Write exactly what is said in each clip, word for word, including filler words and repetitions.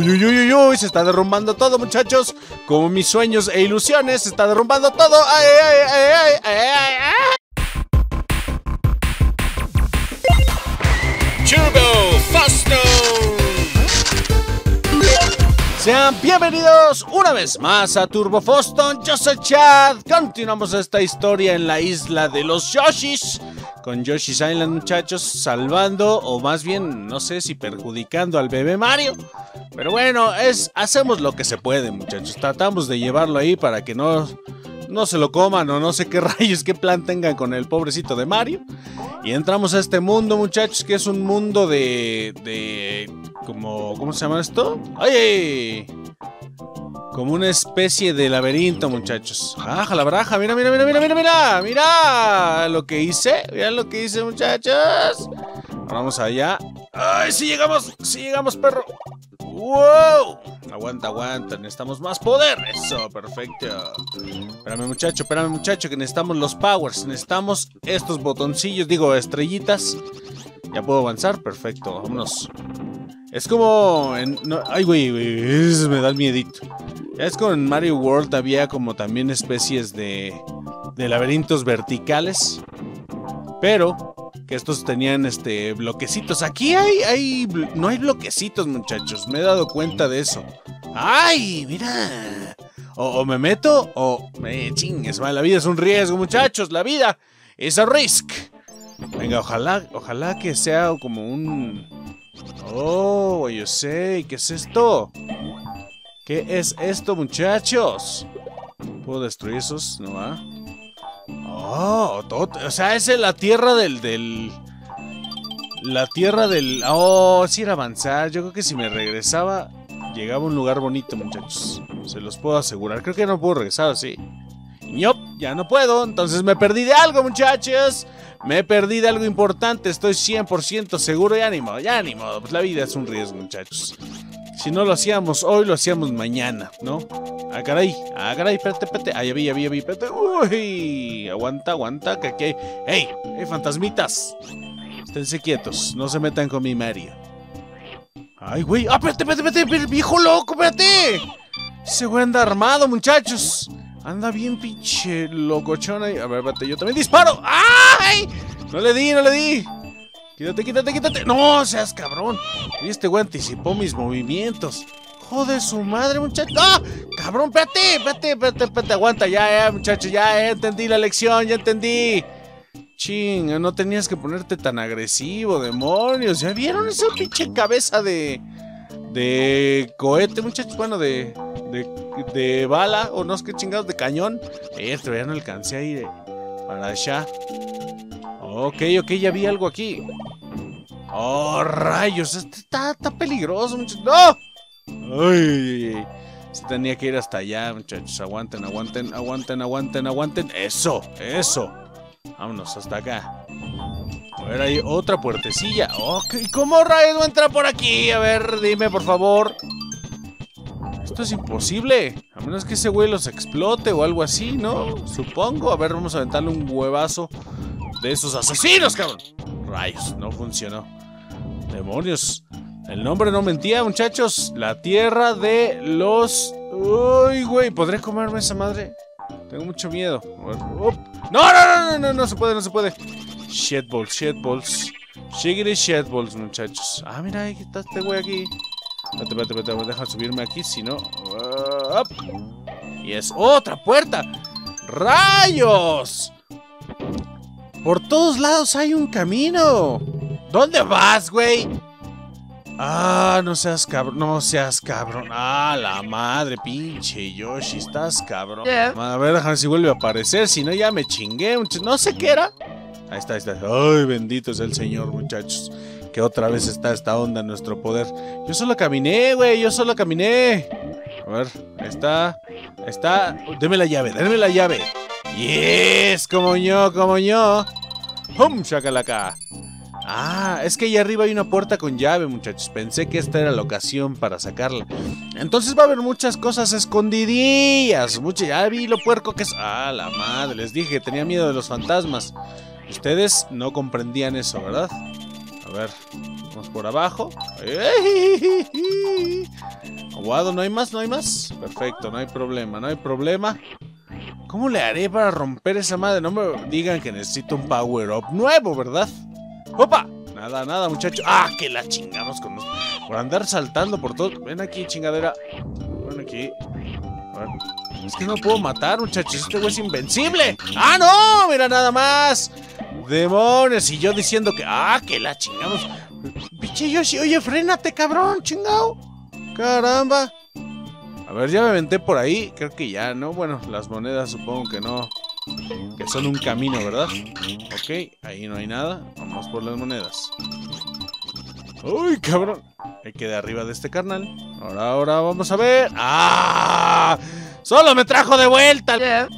Uy, uy, uy, uy, uy, se está derrumbando todo, muchachos. Como mis sueños e ilusiones, se está derrumbando todo. ¡Ay, ay, ay, ay, ay, ay, ay! Turbo Foston. Sean bienvenidos una vez más a Turbo Foston. Yo soy Chad. Continuamos esta historia en la isla de los Yoshis, con Yoshi's Island, muchachos, salvando, o más bien, no sé si perjudicando al bebé Mario. Pero bueno, es, hacemos lo que se puede, muchachos. Tratamos de llevarlo ahí para que no, no se lo coman o no sé qué rayos, qué plan tengan con el pobrecito de Mario. Y entramos a este mundo, muchachos, que es un mundo de... de como, ¿cómo se llama esto? ¡Ay! Como una especie de laberinto, muchachos. ¡Aja, la baraja! ¡Mira, mira, mira, mira, mira, mira! ¡Mira lo que hice! ¡Mira lo que hice, muchachos! Ahora vamos allá. ¡Ay, sí llegamos! ¡Sí llegamos, perro! ¡Wow! Aguanta, aguanta. Necesitamos más poder. Eso, perfecto. Espérame, muchacho, espérame, muchacho, que necesitamos los powers. Necesitamos estos botoncillos, digo, estrellitas. Ya puedo avanzar. Perfecto, vámonos. Es como en... No, ay, güey, güey, me da el miedito. Es como en Mario World había como también especies de... de laberintos verticales. Pero... que estos tenían este bloquecitos. Aquí hay, hay... no hay bloquecitos, muchachos. Me he dado cuenta de eso. ¡Ay! Mira. O, o me meto o... me chingues, la vida es un riesgo, muchachos. La vida es a risk. Venga, ojalá, ojalá que sea como un... Oh, yo sé. ¿Qué es esto? ¿Qué es esto, muchachos? ¿Puedo destruir esos? ¿No va? Oh, todo, o sea, es la tierra del, del... La tierra del... Oh, sí era avanzar. Yo creo que si me regresaba, llegaba a un lugar bonito, muchachos. Se los puedo asegurar. Creo que no puedo regresar, ¿sí? Yop, ya no puedo. Entonces me perdí de algo, muchachos. Me perdí de algo importante. Estoy cien por ciento seguro. Ya ni modo, ya ni modo. Pues la vida es un riesgo, muchachos. Si no lo hacíamos hoy, lo hacíamos mañana, ¿no? Ah, caray, ah, caray, espérate, espérate. Ah, ya vi, ya vi, ya vi, espérate. Uy, aguanta, aguanta, que aquí hay... ¡Ey! ¡Ey, fantasmitas! Esténse quietos, no se metan con mi Mario. ¡Ay, güey! ¡Ah, espérate, espérate, espérate! espérate ¡Viejo loco, espérate! Ese güey anda armado, muchachos. Anda bien pinche locochón ahí. A ver, espérate, yo también disparo. ¡Ay! No le di, no le di. Quítate, quítate, quítate. No, seas cabrón. Y este güey anticipó mis movimientos. Joder, su madre, muchacho. ¡Ah! Cabrón, espérate, espérate, espérate, espérate. Aguanta, ya, ya, muchacho, ya, ya entendí la lección, ya entendí. Ching, no tenías que ponerte tan agresivo, demonios. ¿Ya vieron esa pinche cabeza de... de cohete, muchachos? Bueno, de... de, de bala, o no sé qué chingados, de cañón. Esto, ya no alcancé a ir eh, para allá. Ok, ok, ya vi algo aquí. Oh, rayos, este está, está peligroso, muchachos. ¡No! Ay, ay, ay. Se tenía que ir hasta allá, muchachos. Aguanten, aguanten, aguanten, aguanten, aguanten. Eso, eso. Vámonos hasta acá. A ver, hay otra puertecilla. Ok, ¿cómo rayos va a entrar por aquí? A ver, dime, por favor. Esto es imposible. A menos que ese güey los explote o algo así, ¿no? Supongo. A ver, vamos a aventarle un huevazo de esos asesinos, cabrón. Rayos, no funcionó. Demonios. El nombre no mentía, muchachos. La tierra de los... Uy, güey, ¿podré comerme esa madre? Tengo mucho miedo. No, no, no, no, no, no se puede, no se puede. Shitballs, shitballs. Shiggity shitballs, muchachos. Ah, mira, ahí está este güey aquí. Espérate, espérate, espérate, deja subirme aquí, si no... Uh, up. Y es otra puerta. ¡Rayos! Por todos lados hay un camino. ¿Dónde vas, güey? Ah, no seas cabrón, no seas cabrón. Ah, la madre, pinche Yoshi, estás cabrón. Yeah. A ver, déjame si vuelve a aparecer, si no ya me chingué. No sé qué era. Ahí está, ahí está. Ay, bendito es el Señor, muchachos. Que otra vez está esta onda en nuestro poder. Yo solo caminé, güey, yo solo caminé. A ver, ahí está. Ahí está. Deme la llave, deme la llave. Yes, como yo, como yo. ¡Hum! Shakalaka. Ah, es que ahí arriba hay una puerta con llave, muchachos. Pensé que esta era la ocasión para sacarla. Entonces va a haber muchas cosas escondidillas. Mucho, ya vi lo puerco que es. Ah, la madre, les dije que tenía miedo de los fantasmas. Ustedes no comprendían eso, ¿verdad? A ver, vamos por abajo. Aguado, ¿no hay más? ¿No hay más? Perfecto, no hay problema, no hay problema. ¿Cómo le haré para romper esa madre? No me digan que necesito un power up nuevo, ¿verdad? ¡Opa! Nada, nada, muchacho. ¡Ah, que la chingamos con nosotros! Por andar saltando por todo. Ven aquí, chingadera. Ven aquí. A ver. Es que no puedo matar, muchachos. Este güey es invencible. ¡Ah, no! Mira nada más. ¡Demonios! Y yo diciendo que... ¡Ah, que la chingamos! Pinche Yoshi, oye, frénate, cabrón, chingado. Caramba. A ver, ya me aventé por ahí. Creo que ya, ¿no? Bueno, las monedas supongo que no. Que son un camino, ¿verdad? Ok, ahí no hay nada. Vamos por las monedas. ¡Uy, cabrón! Hay que de arriba de este carnal. Ahora, ahora, vamos a ver. ¡Ah! ¡Solo me trajo de vuelta! Yeah.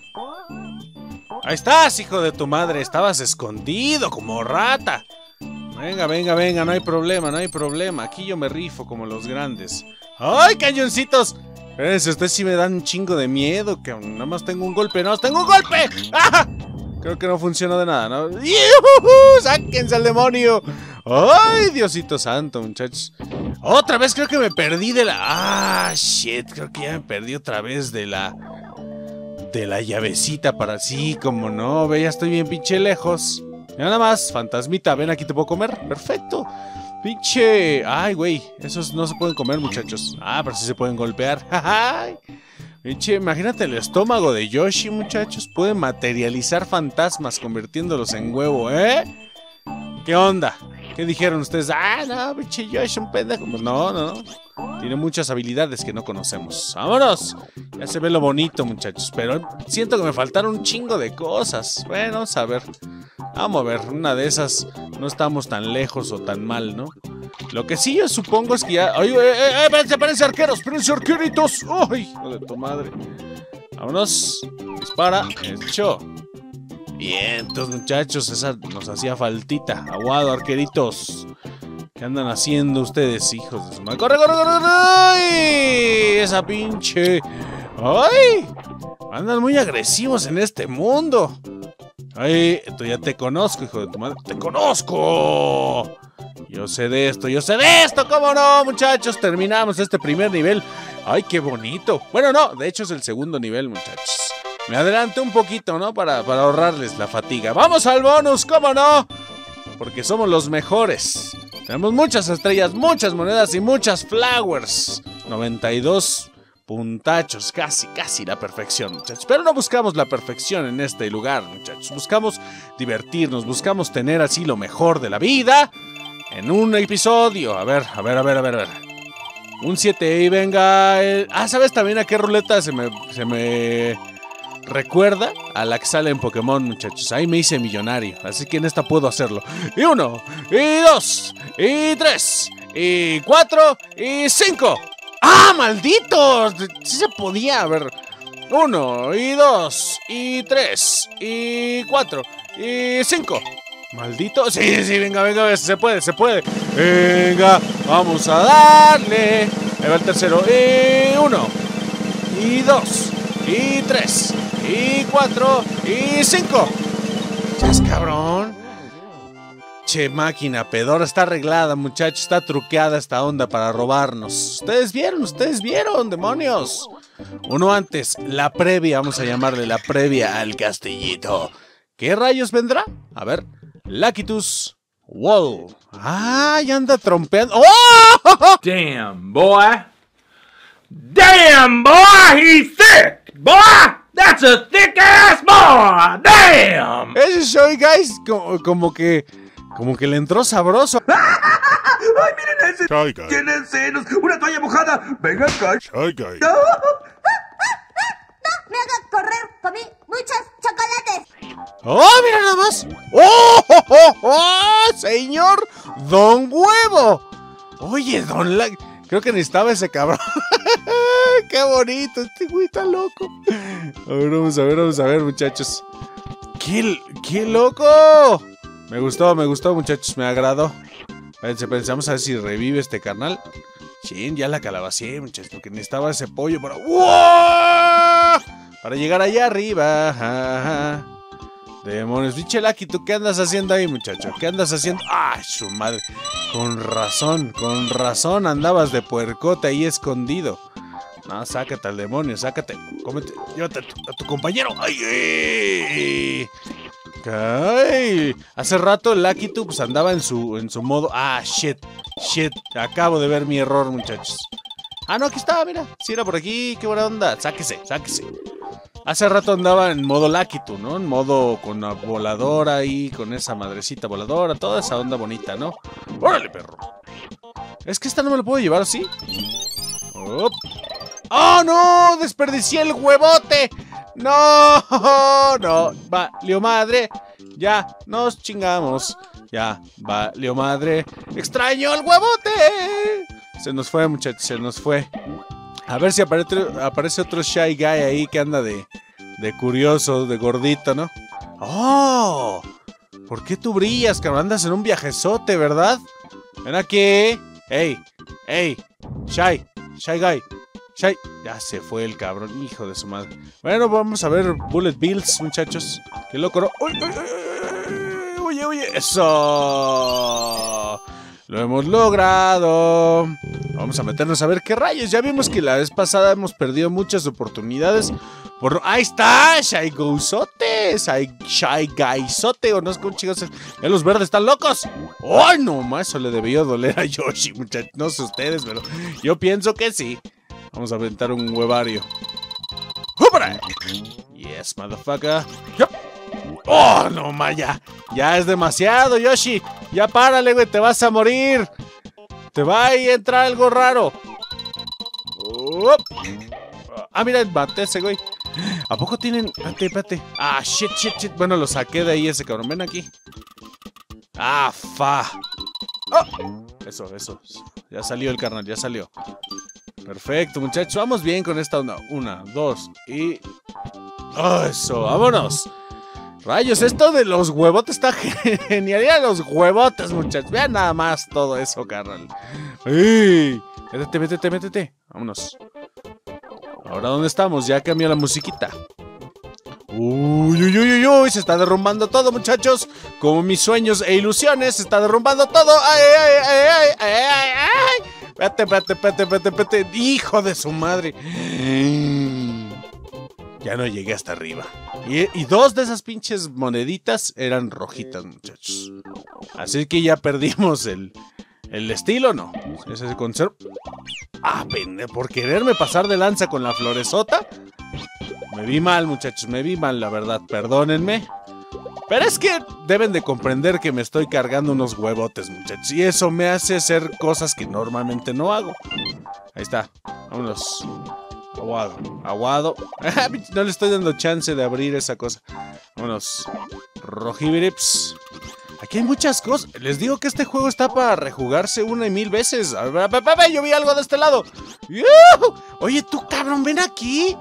Ahí estás, hijo de tu madre. Estabas escondido como rata. Venga, venga, venga, no hay problema, no hay problema. Aquí yo me rifo como los grandes. ¡Ay, cañoncitos! Espérense, ustedes sí me dan un chingo de miedo. Que nada más tengo un golpe, ¡no! ¡Tengo un golpe! ¡Ah! Creo que no funcionó de nada, ¿no? ¡Yuhu! ¡Sáquense al demonio! ¡Ay, Diosito santo, muchachos! Otra vez creo que me perdí de la... ¡Ah, shit! Creo que ya me perdí otra vez de la... De la llavecita para... Sí, como no, ve, ya estoy bien pinche lejos. Nada más, fantasmita, ven, aquí te puedo comer. Perfecto. Pinche... Ay, güey, esos no se pueden comer, muchachos. Ah, pero sí se pueden golpear. ¡Ay! Pinche, imagínate el estómago de Yoshi, muchachos. Puede materializar fantasmas convirtiéndolos en huevo, ¿eh? ¿Qué onda? ¿Qué dijeron ustedes? Ah, no, pinche Yoshi, un pendejo. Pues no, no, no. Tiene muchas habilidades que no conocemos. ¡Vámonos! Ya se ve lo bonito, muchachos. Pero siento que me faltaron un chingo de cosas. Bueno, vamos a ver. Vamos a ver, una de esas no estamos tan lejos o tan mal, ¿no? Lo que sí yo supongo es que ya... ¡Ay, eh, eh! ¡Espérense, espérense, arqueros! ¡Espérense, arqueritos! ¡Ay, hijo de tu madre! Vámonos. Dispara. Hecho. Bien, entonces, muchachos, esa nos hacía faltita. Aguado, arqueritos. ¿Qué andan haciendo ustedes, hijos de su madre? ¡Corre, corre, corre! ¡Ay! Esa pinche... ¡Ay! Andan muy agresivos en este mundo. ¡Ay! Tú ya te conozco, hijo de tu madre. ¡Te conozco! Yo sé de esto, yo sé de esto. ¿Cómo no, muchachos? Terminamos este primer nivel. ¡Ay, qué bonito! Bueno, no, de hecho es el segundo nivel, muchachos. Me adelanté un poquito, ¿no? Para, para ahorrarles la fatiga. ¡Vamos al bonus! ¿Cómo no? Porque somos los mejores. Tenemos muchas estrellas, muchas monedas y muchas flowers. noventa y dos puntachos, casi, casi la perfección, muchachos. Pero no buscamos la perfección en este lugar, muchachos. Buscamos divertirnos, buscamos tener así lo mejor de la vida en un episodio. A ver, a ver, a ver, a ver, a ver. Un siete y venga. El... Ah, ¿sabes también a qué ruleta se me... Se me... recuerda a la que sale en Pokémon, muchachos. Ahí me hice millonario, así que en esta puedo hacerlo. Y uno, y dos, y tres, y cuatro, y cinco. ¡Ah, malditos! Sí se podía, a ver. Uno, y dos, y tres, y cuatro, y cinco. Maldito. Sí, sí, venga, venga, se puede, se puede. Venga, vamos a darle. Ahí va el tercero. Y uno, y dos, y tres, y cuatro, y cinco. Chas, cabrón. Che, máquina pedora, está arreglada, muchachos. Está truqueada esta onda para robarnos. Ustedes vieron, ustedes vieron, demonios. Uno antes, la previa, vamos a llamarle la previa al castillito. ¿Qué rayos vendrá? A ver, Lakitus Wall. Ah, ya anda trompeando. ¡Oh! Damn, boy. Damn, boy, he's thick, boy. That's a thick ass boy. Damn. Ese soy, guys, como, como que, como que le entró sabroso. Ay, miren ese. Shy Guy. Tiene senos, una toalla mojada. Venga acá. Shy Guy. No. No me haga correr, comí muchos chocolates. ¡Oh, mira nada más! ¡Oh, oh, oh, oh! ¡Señor Don Huevo! Oye, Don La... Creo que necesitaba ese cabrón. ¡Qué bonito! Este güey está loco. A ver, vamos a ver, vamos a ver, muchachos. ¡Qué, qué loco! Me gustó, me gustó, muchachos, me agradó. Pensamos a ver si revive este carnal. Chin, ya la calabacé, muchachos, porque necesitaba ese pollo para... ¡Wow! Para llegar allá arriba. Ajá. Demonios, pinche Lucky, ¿tú qué andas haciendo ahí, muchacho? ¿Qué andas haciendo? ¡Ay, su madre! Con razón, con razón andabas de puercote ahí escondido. No, sácate al demonio, sácate. Cómete, llévate a tu, a tu compañero. ¡Ay, ay! ¡Ay! Hace rato el Lucky pues andaba en su, en su modo... ¡Ah, shit! ¡Shit! Acabo de ver mi error, muchachos. Ah, no, aquí estaba, mira. Sí, era por aquí, qué buena onda. Sáquese, sáquese. Hace rato andaba en modo Lucky, ¿no? En modo con la voladora ahí, con esa madrecita voladora, toda esa onda bonita, ¿no? ¡Órale, perro! Es que esta no me lo puedo llevar, ¿sí? ¡Oh! ¡Oh, no! ¡Desperdicié el huevote! ¡No! ¡No! ¡Valió madre! Ya, nos chingamos. Ya, valió madre. ¡Extraño el huevote! Se nos fue, muchachos, se nos fue. A ver si aparece, aparece otro Shy Guy ahí que anda de, de curioso, de gordito, ¿no? ¡Oh! ¿Por qué tú brillas, cabrón? Andas en un viajezote, ¿verdad? Ven aquí. ¡Ey! ¡Ey! Shy, Shy Guy. Shy. Ya se fue el cabrón, hijo de su madre. Bueno, vamos a ver Bullet Bills, muchachos. Qué loco, ¿no? ¡Uy, uy, uy! ¡Oye, oye! ¡Eso! Lo hemos logrado. Vamos a meternos a ver qué rayos. Ya vimos que la vez pasada hemos perdido muchas oportunidades. Por... ¡Ahí está! Shy Guysote. Shy, Shy Guysote. O no sé cómo chicos. Ya los verdes están locos. ¡Ay, no más! Eso le debió doler a Yoshi, muchachos. No sé ustedes, pero yo pienso que sí. Vamos a aventar un huevario. ¡Húpara! Yes, motherfucker. Yep. ¡Oh, no, Maya! Ya es demasiado, Yoshi. Ya párale, güey, te vas a morir. Te va a entrar algo raro. Oh. Ah, mira, maté ese, güey. ¿A poco tienen...? Espérate, espérate. Ah, shit, shit, shit. Bueno, lo saqué de ahí ese cabrón. Ven aquí. Ah, fa. Oh. Eso, eso. Ya salió el carnal, ya salió. Perfecto, muchachos. Vamos bien con esta onda. Una, dos y... Oh, eso, vámonos. Rayos, esto de los huevotes está genial. Ya los huevotes, muchachos. Vean nada más todo eso, carnal. ¡Ey! Métete, métete, métete. Vámonos. Ahora, ¿dónde estamos? Ya cambió la musiquita. Uy, uy, uy, uy, uy. Se está derrumbando todo, muchachos. Como mis sueños e ilusiones. Se está derrumbando todo. ¡Ay, ay, ay, ay, ay, ay, ay! Vete, vete, vete, vete, vete. Hijo de su madre. Ya no llegué hasta arriba. Y, y dos de esas pinches moneditas eran rojitas, muchachos. Así que ya perdimos el, el estilo, ¿no? Ese conservo. Ah, pendejo, por quererme pasar de lanza con la floresota. Me vi mal, muchachos, me vi mal, la verdad. Perdónenme. Pero es que deben de comprender que me estoy cargando unos huevotes, muchachos. Y eso me hace hacer cosas que normalmente no hago. Ahí está. Vámonos. Aguado, aguado. No le estoy dando chance de abrir esa cosa. Vámonos. Rojibirips. Aquí hay muchas cosas. Les digo que este juego está para rejugarse una y mil veces. A ver, yo vi algo de este lado. Oye, tú, cabrón, ven aquí.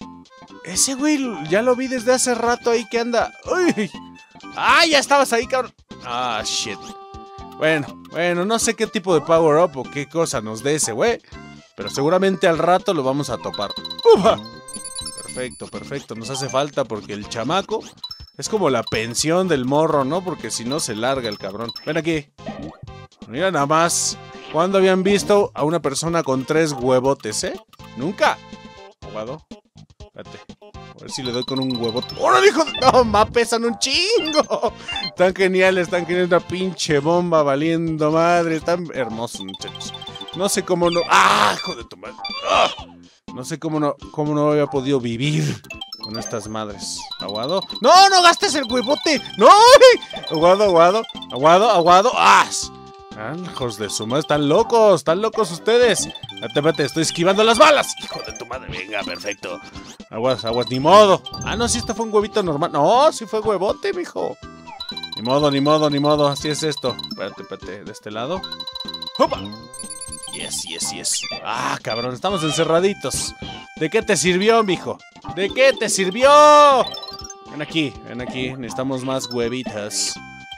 Ese güey ya lo vi desde hace rato ahí que anda. Uy. Ah, ya estabas ahí, cabrón. Ah, shit. Bueno, bueno, no sé qué tipo de power up o qué cosa nos dé ese güey. Pero seguramente al rato lo vamos a topar. ¡Ufa! Perfecto, perfecto. Nos hace falta porque el chamaco es como la pensión del morro, ¿no? Porque si no se larga el cabrón. Ven aquí. Mira nada más. ¿Cuándo habían visto a una persona con tres huevotes, eh? Nunca. Aguado. Espérate. A ver si le doy con un huevote. ¡Órale, hijo de... ¡No, ma, pesan un chingo! Tan geniales, tan geniales. Una pinche bomba valiendo madre. Tan hermosos, muchachos. No sé cómo no... ¡Ah, hijo de tu madre! ¡Ah! No sé cómo no, cómo no había podido vivir con estas madres. ¿Aguado? ¡No, no gastes el huevote! ¡No! Aguado, aguado, aguado, aguado. ¡Ah! Hijos de su madre, están locos, están locos ustedes. Espérate, espérate, estoy esquivando las balas. Hijo de tu madre, venga, perfecto. Aguas, aguas, ni modo. Ah, no, si este fue un huevito normal. No, si fue huevote, mijo. Ni modo, ni modo, ni modo, así es esto. Espérate, espérate, de este lado. ¡Opa! Yes, yes, yes. Ah, cabrón, estamos encerraditos. ¿De qué te sirvió, mijo? ¿De qué te sirvió? Ven aquí, ven aquí, necesitamos más huevitas.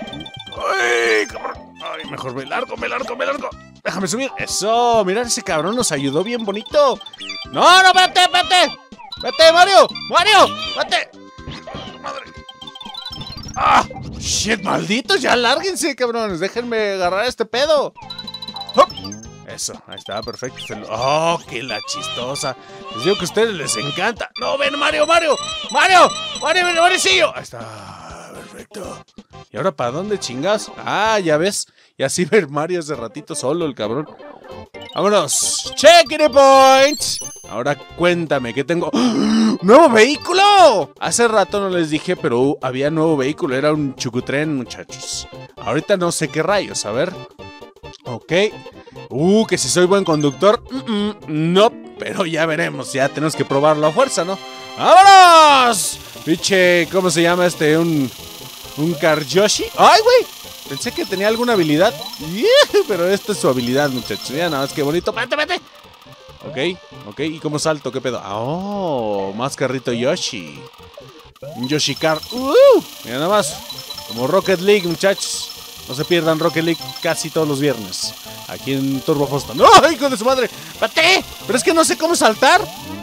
¡Ay, cabrón! ¡Ay, mejor me largo, me largo, me largo! ¡Déjame subir! ¡Eso! Mira, ese cabrón nos ayudó bien bonito. ¡No, no, vete, vete! ¡Vete, Mario! ¡Mario! ¡Vete! ¡Madre! ¡Ah! ¡Shit, malditos! Ya lárguense, cabrones. Déjenme agarrar este pedo. ¡Hop! Eso, ahí está, perfecto. ¡Oh, qué la chistosa! Les digo que a ustedes les encanta. ¡No, ven, Mario, Mario! ¡Mario! ¡Mario, ven, Maricillo! Ahí está, perfecto. ¿Y ahora para dónde chingas? Ah, ya ves. Y así ver Mario hace ratito solo, el cabrón. ¡Vámonos! ¡Check it point! Ahora cuéntame, ¿qué tengo? ¡Oh! ¡Nuevo vehículo! Hace rato no les dije, pero había nuevo vehículo. Era un chucutren, muchachos. Ahorita no sé qué rayos, a ver. Ok. Uh, que si soy buen conductor. Mm -mm, no, pero ya veremos. Ya tenemos que probarlo a fuerza, ¿no? ¡Vámonos! Piche, ¿cómo se llama este? Un... ¿Un Karyoshi? ¡Ay, güey! Pensé que tenía alguna habilidad. Yeah, pero esta es su habilidad, muchachos. Mira nada más que bonito. ¡Vete, vete! Ok, ok. ¿Y cómo salto? ¿Qué pedo? ¡Oh! Más carrito Yoshi. Un Yoshi Car. ¡Uh! Mira nada más. Como Rocket League, muchachos. No se pierdan Rocket League casi todos los viernes. Aquí en Turbo Foston. ¡Ay, hijo de su madre! ¡Vete! Pero es que no sé cómo saltar.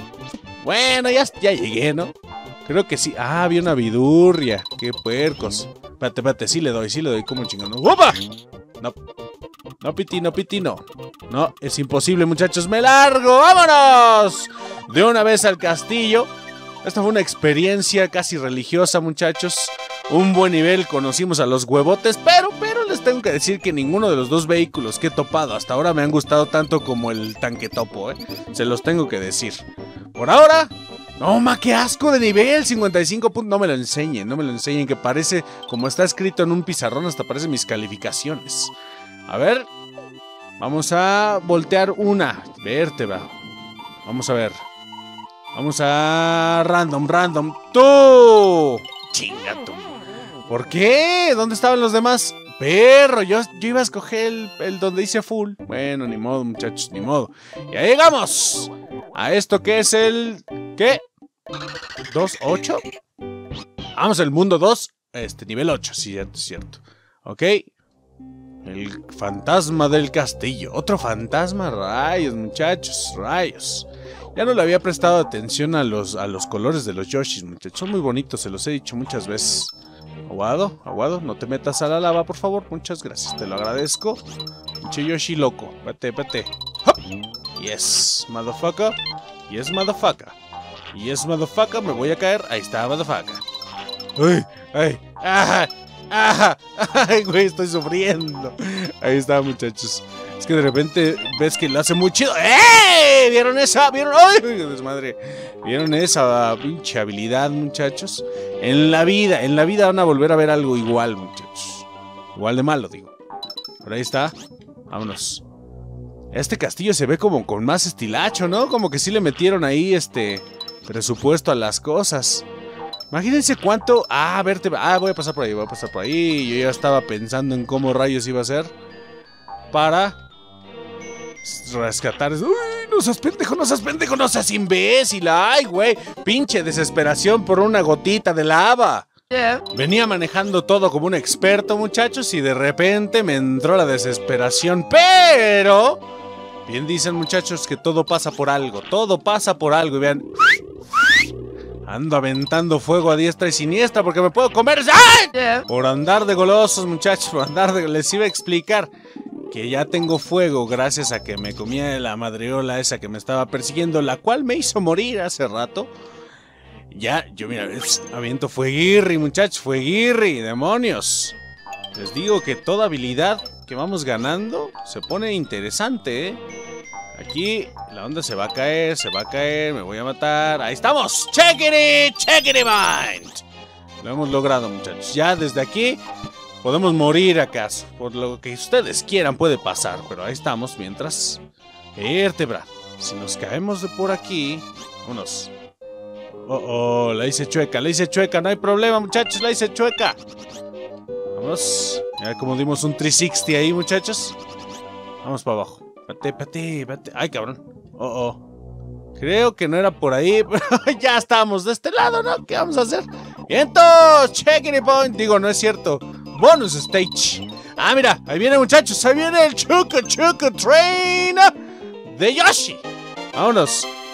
Bueno, ya, ya llegué, ¿no? Creo que sí. Ah, había una vidurria. ¡Qué puercos! Espérate, espérate. Sí le doy, sí le doy. ¿Cómo chingando? ¡Opa! No. No, Piti, no, Piti, no. No, es imposible, muchachos. ¡Me largo! ¡Vámonos! De una vez al castillo. Esta fue una experiencia casi religiosa, muchachos. Un buen nivel. Conocimos a los huevotes. Pero, pero les tengo que decir que ninguno de los dos vehículos que he topado hasta ahora me han gustado tanto como el tanque topo, ¿eh? Se los tengo que decir. Por ahora... No, ma, qué asco de nivel, cincuenta y cinco puntos. No me lo enseñen, no me lo enseñen, que parece, como está escrito en un pizarrón, hasta parece mis calificaciones. A ver, vamos a voltear una vértebra. Vamos a ver. Vamos a random, random. ¡Tú! ¡Chingato! ¿Por qué? ¿Dónde estaban los demás? Perro, yo, yo iba a escoger el, el donde dice full. Bueno, ni modo, muchachos, ni modo. Y ahí llegamos a esto que es el... ¿Qué? ¿dos ocho? Vamos al mundo dos. Este, nivel ocho, sí, cierto, cierto. Ok. El fantasma del castillo. Otro fantasma, rayos, muchachos, rayos. Ya no le había prestado atención a los, a los colores de los Yoshis, muchachos. Son muy bonitos, se los he dicho muchas veces. Aguado, aguado, no te metas a la lava, por favor. Muchas gracias, te lo agradezco. Pinche Yoshi loco, vete, vete. ¡Hop! Yes, motherfucker. Yes, motherfucker. Yes, motherfucker, me voy a caer. Ahí está, motherfucker. ¡Ay! ¡Ay! ¡Ah! ¡Ah! ¡Ay, güey! Estoy sufriendo. Ahí está, muchachos. Es que de repente ves que lo hace muy chido. ¡Eh! ¿Vieron esa? ¿Vieron? ¡Ay, desmadre! ¿Vieron esa pinche habilidad, muchachos? En la vida, en la vida van a volver a ver algo igual, muchachos. Igual de malo, digo. Por ahí está. Vámonos. Este castillo se ve como con más estilacho, ¿no? Como que sí le metieron ahí este presupuesto a las cosas. Imagínense cuánto... Ah, verte... Ah, voy a pasar por ahí, voy a pasar por ahí. Yo ya estaba pensando en cómo rayos iba a ser para rescatar... ¡Uy! No seas pendejo, no seas pendejo, no seas imbécil. ¡Ay, güey! Pinche desesperación por una gotita de lava. Yeah. Venía manejando todo como un experto, muchachos, y de repente me entró la desesperación. Pero... bien dicen, muchachos, que todo pasa por algo. Todo pasa por algo. Y vean... ando aventando fuego a diestra y siniestra porque me puedo comer. ¡Ay! Yeah. Por andar de golosos, muchachos. Por andar de... Les iba a explicar que ya tengo fuego gracias a que me comía la madreola esa que me estaba persiguiendo, la cual me hizo morir hace rato. Ya, yo mira, aviento fueguirri, muchachos. Fueguirri, demonios. Les digo que toda habilidad que vamos ganando se pone interesante, ¿eh? Aquí la onda se va a caer, se va a caer, me voy a matar. ¡Ahí estamos! ¡Check it! ¡Check it, mind! Lo hemos logrado, muchachos. Ya desde aquí podemos morir acaso. Por lo que ustedes quieran puede pasar. Pero ahí estamos mientras... Vértebra. Si nos caemos de por aquí... Vámonos. Oh, oh, la hice chueca, la hice chueca. No hay problema, muchachos, la hice chueca. Vamos. Mira cómo dimos un trescientos sesenta ahí, muchachos. Vamos para abajo. Pate, pate, pate. Ay, cabrón. Oh, oh. Creo que no era por ahí, pero ya estamos de este lado, ¿no? ¿Qué vamos a hacer? ¡Vientos! ¡Checking it point! Digo, no es cierto. Bonus stage. Ah, mira, ahí viene, muchachos. Ahí viene el Chuka Chuka Train de Yoshi. Vámonos.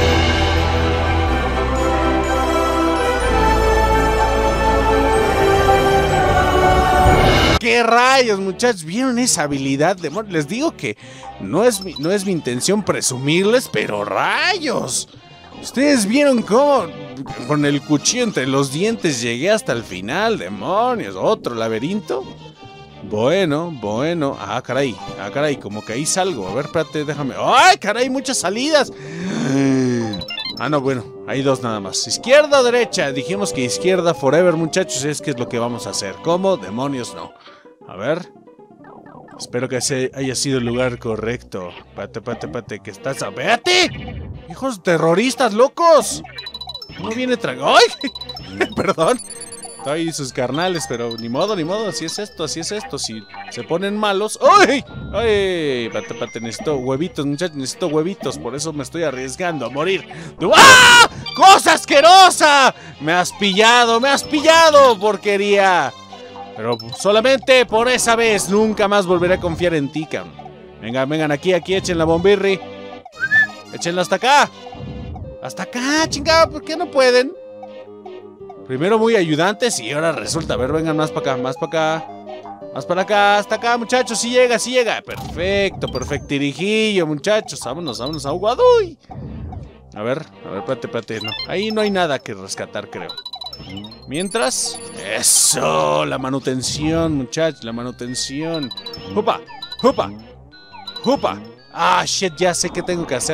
¿Qué rayos, muchachos? ¿Vieron esa habilidad de Mon? Les digo que no es, mi, no es mi intención presumirles, pero rayos. Ustedes vieron cómo con el cuchillo entre los dientes llegué hasta el final, demonios. ¿Otro laberinto? Bueno, bueno. Ah, caray, ah, caray, como que ahí salgo. A ver, espérate, déjame. ¡Ay, caray, muchas salidas! Ah, no, bueno, hay dos nada más. ¿Izquierda o derecha? Dijimos que izquierda forever, muchachos. Es que es lo que vamos a hacer. ¿Cómo? Demonios, no. A ver. Espero que ese haya sido el lugar correcto. Pate, pate, pate, que estás... ¡Véate! ¡Hijos terroristas, locos! No viene tra... ¡Ay! Perdón. Estoy sus carnales, pero ni modo, ni modo. Así es esto, así es esto. Si se ponen malos... ¡Ay! ¡Ay! Pate, pate, necesito huevitos, muchachos. Necesito huevitos. Por eso me estoy arriesgando a morir. ¡Ah! ¡Cosa asquerosa! ¡Me has pillado! ¡Me has pillado! ¡Porquería! Pero solamente por esa vez. Nunca más volveré a confiar en ti, Cam. Vengan, vengan, aquí, aquí, echen la bombirri. Échenla hasta acá. Hasta acá, chingada, ¿por qué no pueden? Primero muy ayudantes y ahora resulta. A ver, vengan más para acá, más para acá. Más para acá, hasta acá, muchachos. Sí llega, sí llega. Perfecto, perfectirijillo, muchachos. Vámonos, vámonos, aguaduy. A ver, a ver, espérate, espérate. No, ahí no hay nada que rescatar, creo. Mientras, eso, la manutención, muchachos, la manutención. ¡Jupa! ¡Jupa! ¡Jupa! Ah, shit, ya sé qué tengo que hacer.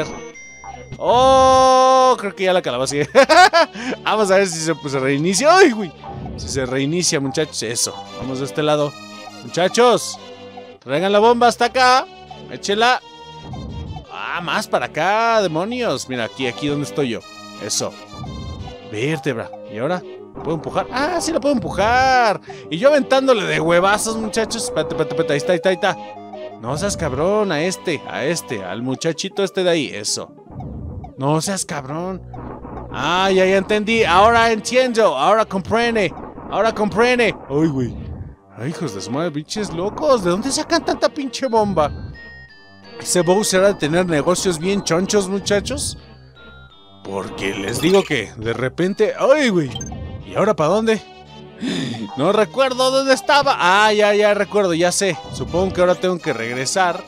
Oh, creo que ya la calabaza. Vamos a ver si se, pues, se reinicia. ¡Ay, güey! Si se reinicia, muchachos, eso. Vamos de este lado. Muchachos, traigan la bomba hasta acá. Échela. Ah, más para acá, demonios. Mira, aquí, aquí donde estoy yo. Eso. Vértebra. ¿Y ahora? ¿La puedo empujar? ¡Ah, sí la puedo empujar! Y yo aventándole de huevazos, muchachos. Espérate, espérate, espérate. Ahí está, ahí está, ahí está. No seas cabrón, a este, a este, al muchachito este de ahí. Eso. No seas cabrón. Ah, ya, ya entendí. Ahora entiendo. Ahora comprende. Ahora comprende. Ay, güey. Ay, hijos de su madre, pinches locos. ¿De dónde sacan tanta pinche bomba? Ese Bowser ha de tener negocios bien chonchos, muchachos. Porque les digo que de repente... ¡Ay, güey! ¿Y ahora para dónde? No recuerdo dónde estaba. Ah, ya, ya recuerdo, ya sé. Supongo que ahora tengo que regresar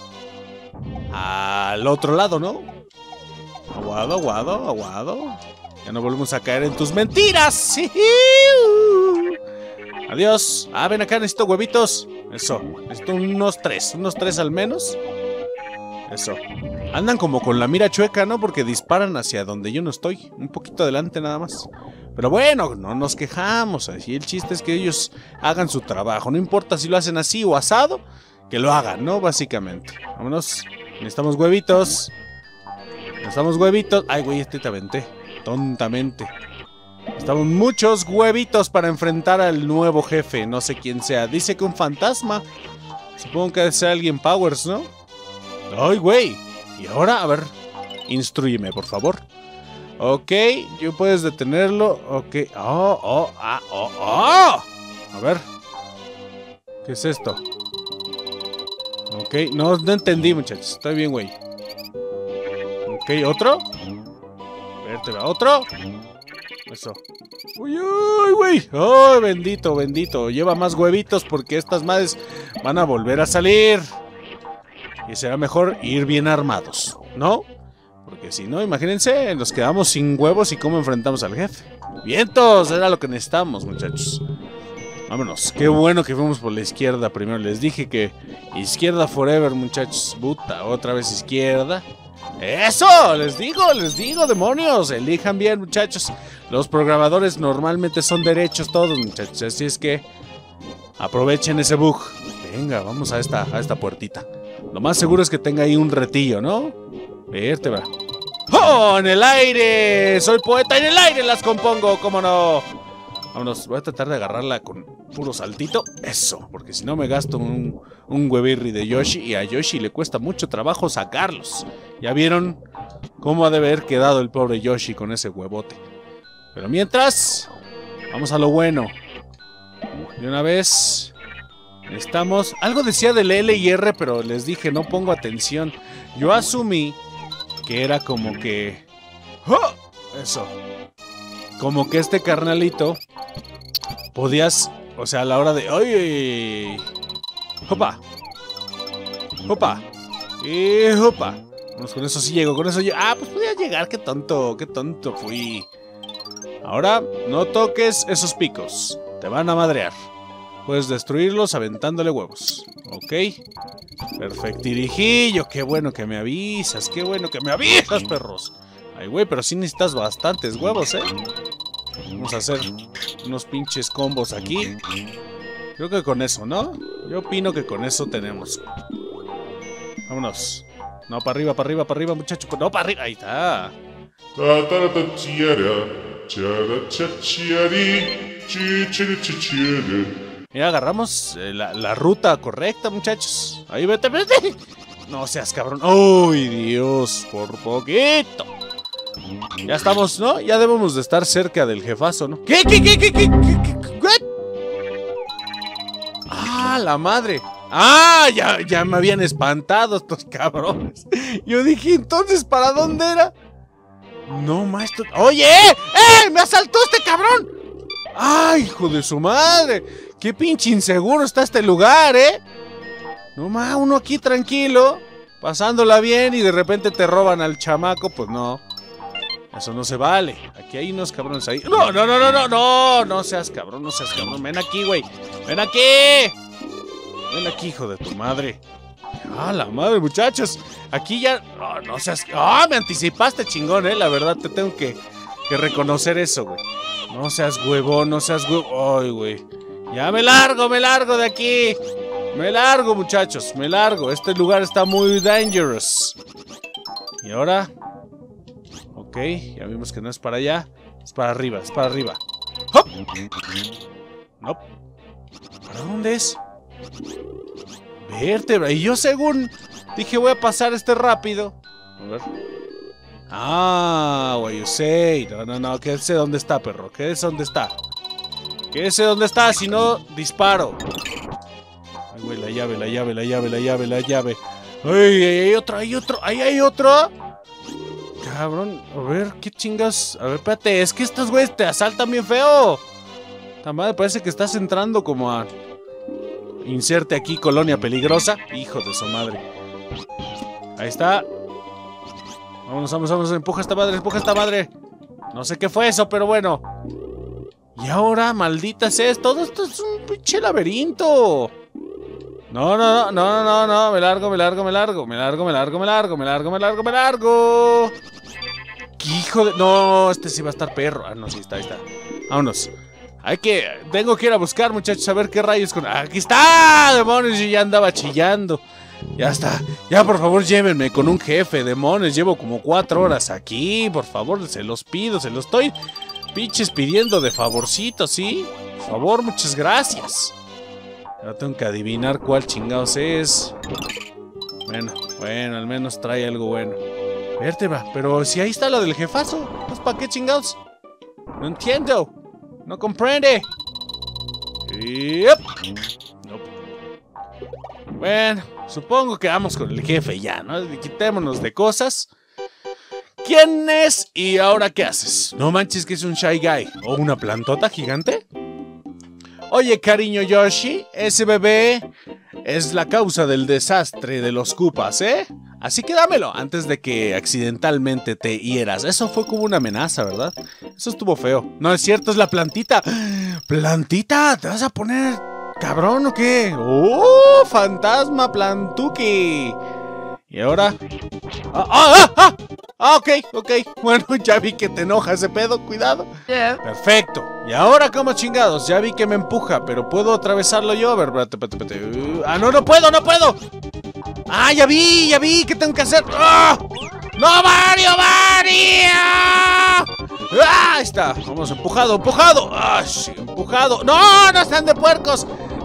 al otro lado, ¿no? Aguado, aguado, aguado. Ya no volvemos a caer en tus mentiras. Adiós. Ah, ven acá, necesito huevitos. Eso, necesito unos tres. Unos tres al menos. Eso. Andan como con la mira chueca, ¿no? Porque disparan hacia donde yo no estoy. Un poquito adelante nada más. Pero bueno, no nos quejamos. Así el chiste es que ellos hagan su trabajo. No importa si lo hacen así o asado, que lo hagan, ¿no? Básicamente. Vámonos. Necesitamos huevitos. Necesitamos huevitos. Ay, güey, este te aventé. Tontamente. Necesitamos muchos huevitos para enfrentar al nuevo jefe. No sé quién sea. Dice que un fantasma. Supongo que debe ser alguien Powers, ¿no? Ay, güey. Y ahora, a ver. Instrúyeme, por favor. Ok, yo puedes detenerlo. Ok. Oh, oh, ah, oh, oh. A ver. ¿Qué es esto? Ok, no, no entendí, muchachos. Estoy bien, güey. Ok, ¿otro? Vértebra, ¿otro? Eso. Uy, uy, güey. Oh, bendito, bendito. Lleva más huevitos porque estas madres van a volver a salir. Y será mejor ir bien armados, ¿no? Porque si no, imagínense, nos quedamos sin huevos y cómo enfrentamos al jefe. ¡Vientos! Era lo que necesitamos, muchachos. Vámonos. Qué bueno que fuimos por la izquierda primero. Les dije que izquierda forever, muchachos. Puta, otra vez izquierda. ¡Eso! Les digo, les digo, demonios. Elijan bien, muchachos. Los programadores normalmente son derechos todos, muchachos. Así es que aprovechen ese bug. Venga, vamos a esta, a esta puertita. Lo más seguro es que tenga ahí un retillo, ¿no? Vértebra. ¡Oh! ¡En el aire! ¡Soy poeta! ¡En el aire las compongo! ¿Cómo no? Vámonos, voy a tratar de agarrarla con puro saltito. Eso, porque si no me gasto un, un huevirri de Yoshi. Y a Yoshi le cuesta mucho trabajo sacarlos. ¿Ya vieron cómo ha de haber quedado el pobre Yoshi con ese huevote? Pero mientras, vamos a lo bueno. De una vez, estamos... Algo decía del L y R, pero les dije, no pongo atención. Yo asumí que era como que... ¡Oh! Eso. Como que este carnalito podías, o sea, a la hora de... ¡Ay! ¡Hopa! ¡Hopa! ¡Y hopa! Vamos, con eso sí llego, con eso yo... ¡Ah, pues podía llegar! ¡Qué tonto! ¡Qué tonto fui! Ahora, no toques esos picos. Te van a madrear. Puedes destruirlos aventándole huevos. ¿Ok? Perfectirijillo. ¡Qué bueno que me avisas! ¡Qué bueno que me avisas, perros! Ay, güey, pero sí necesitas bastantes huevos, ¿eh? Vamos a hacer unos pinches combos aquí. Creo que con eso, ¿no? Yo opino que con eso tenemos. Vámonos. No, para arriba, para arriba, para arriba, muchacho. No, para arriba. Ahí está. Mira, agarramos eh, la, la ruta correcta, muchachos. Ahí, vete, vete. No seas cabrón. ¡Uy, Dios! Por poquito. Ya estamos, ¿no? Ya debemos de estar cerca del jefazo, ¿no? ¿Qué? ¿Qué? ¿Qué? ¿Qué? ¿Qué? ¿Qué? ¿Qué? ¡Ah, la madre! ¡Ah! Ya, ya me habían espantado estos cabrones. Yo dije, entonces, ¿para dónde era? No, maestro. ¡Oye! ¡Eh! ¡Me asaltó este cabrón! ¡Ay, hijo de su madre! ¡Qué pinche inseguro está este lugar, eh! No más, uno aquí tranquilo, pasándola bien y de repente te roban al chamaco, pues no. Eso no se vale. Aquí hay unos cabrones ahí. No, no, no, no, no, no. No seas cabrón, no seas cabrón. Ven aquí, güey. Ven aquí. Ven aquí, hijo de tu madre. Ah, la madre, muchachos. Aquí ya... Oh, no seas... Ah, oh, me anticipaste, chingón, eh. La verdad, te tengo que, que reconocer eso, güey. No seas huevón, no seas huevón. Ay, güey. Ya me largo, me largo de aquí. Me largo, muchachos, me largo. Este lugar está muy dangerous. Y ahora... Ok, ya vimos que no es para allá. Es para arriba, es para arriba. ¡Hop! No. ¿Para dónde es? Vértebra. Y yo según dije voy a pasar este rápido. A ver. Ah, güey, yo sé. No, no, no, quédese donde está, perro. Quédese donde está. Quédese donde está, si no, disparo. Ay, güey, la llave, la llave, la llave, la llave, la llave. Ay, ahí hay otro, hay otro, ahí hay otro. Cabrón, a ver, qué chingas. A ver, espérate, es que estos güeyes te asaltan bien feo. La madre, parece que estás entrando como a... Inserte aquí, colonia peligrosa. Hijo de su madre. Ahí está. Vamos, vamos, vamos, empuja esta madre, empuja esta madre. No sé qué fue eso, pero bueno. Y ahora, maldita sea, todo esto es un pinche laberinto. No, no, no, no, no, no, me largo, me largo, me largo, me largo, me largo, me largo, me largo, me largo, me largo. ¿Qué hijo de...? No, este sí va a estar perro. Ah, no, sí, está, ahí está. Vámonos. Hay que... Tengo que ir a buscar, muchachos, a ver qué rayos con... ¡Aquí está! ¡Demonios! Yo ya andaba chillando. Ya está. Ya, por favor, llévenme con un jefe, demonios. Llevo como cuatro horas aquí. Por favor, se los pido, se los estoy... Pinches pidiendo de favorcito, ¿sí? Por favor, muchas gracias. Ahora tengo que adivinar cuál chingados es. Bueno, bueno, al menos trae algo bueno. Vértebra, pero si ahí está la del jefazo. Pues ¿para qué chingados? No entiendo. No comprende. Yep. Nope. Bueno, supongo que vamos con el jefe ya, ¿no? Quitémonos de cosas. ¿Quién es y ahora qué haces? No manches que es un Shy Guy. ¿O una plantota gigante? Oye, cariño Yoshi, ese bebé es la causa del desastre de los Koopas, ¿eh? Así que dámelo antes de que accidentalmente te hieras. Eso fue como una amenaza, ¿verdad? Eso estuvo feo. No es cierto, es la plantita. ¿Plantita? ¿Te vas a poner cabrón o qué? ¡Oh, fantasma plantuki! Y ahora... ¡Ah, ah, ah! Ah, ok, ok. Bueno, ya vi que te enoja ese pedo, cuidado. Yeah. Perfecto. Y ahora, ¿cómo chingados? Ya vi que me empuja, pero ¿puedo atravesarlo yo? A ver, espérate, espérate, espérate. Uh, ah, no, no puedo, no puedo. Ah, ya vi, ya vi. ¿Qué tengo que hacer? ¡Ah! ¡No, Mario, Mario! ¡Ah! Ahí está. Vamos, empujado, empujado. ¡Ah, sí, empujado! ¡No, no están de puercos!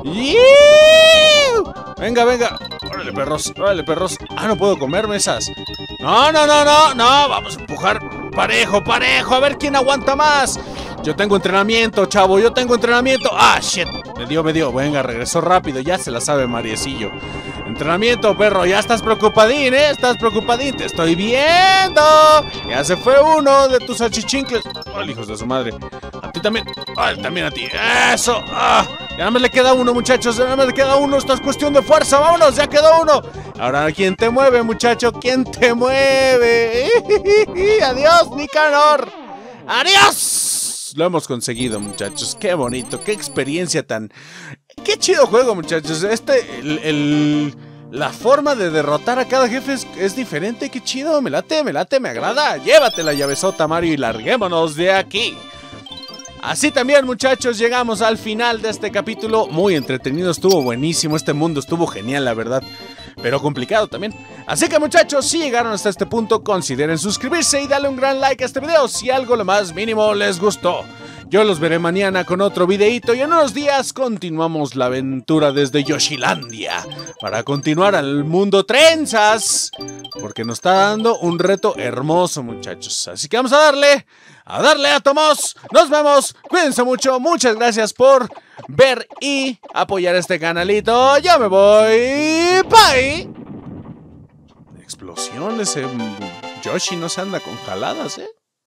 ¡Yiu! Venga, venga. Órale, perros, órale, perros. Ah, no puedo comerme esas. No, no, no, no, no. Vamos a empujar parejo, parejo. A ver quién aguanta más. Yo tengo entrenamiento, chavo. Yo tengo entrenamiento. Ah, shit. Me dio, me dio. Venga, regresó rápido. Ya se la sabe Mariecillo. Entrenamiento, perro. Ya estás preocupadín, ¿eh? Estás preocupadín. Te estoy viendo. Ya se fue uno de tus achichincles. Oh, hijos de su madre. A ti también. Ah, también a ti. Eso. Ah. Ya nada más le queda uno, muchachos. Ya nada más le queda uno. Esto es cuestión de fuerza. Vámonos. Ya quedó uno. Ahora, ¿quién te mueve, muchacho? ¿Quién te mueve? Adiós, Nicanor. Adiós. Lo hemos conseguido, muchachos. Qué bonito. Qué experiencia tan... Qué chido juego, muchachos. Este... El... el... La forma de derrotar a cada jefe es, es diferente. Qué chido. Me late, me late, me agrada. Llévate la llavesota, Mario, y larguémonos de aquí. Así también, muchachos, llegamos al final de este capítulo. Muy entretenido, estuvo buenísimo. Este mundo estuvo genial, la verdad. Pero complicado también. Así que, muchachos, si llegaron hasta este punto, consideren suscribirse y darle un gran like a este video si algo lo más mínimo les gustó. Yo los veré mañana con otro videito y en unos días continuamos la aventura desde Yoshilandia para continuar al mundo trenzas, porque nos está dando un reto hermoso, muchachos. Así que vamos a darle, a darle a Tomos. Nos vemos, cuídense mucho, muchas gracias por ver y apoyar este canalito. Ya me voy, bye. Explosiones, eh. Yoshi no se anda con jaladas, eh.